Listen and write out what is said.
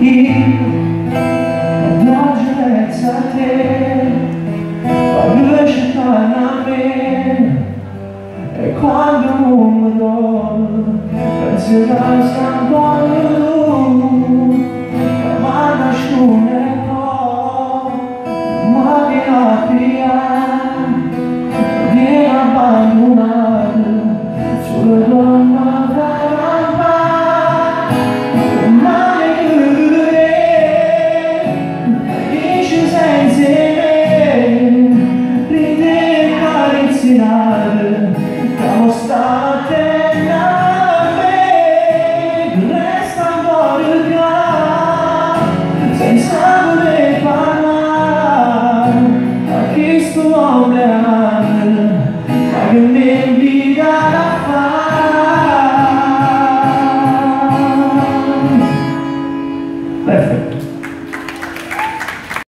la giovezza a te, fa due città a me, e quando non mi do, penserai stampando, ma nascone no, ma di la pia.